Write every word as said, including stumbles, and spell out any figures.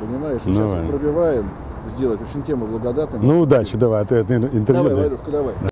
понимаешь? И Ну, сейчас ладно. вот пробиваем сделать, очень тема благодатная. Ну, удачи, давай, а то это интервью. Давай, да. Валюшка, давай.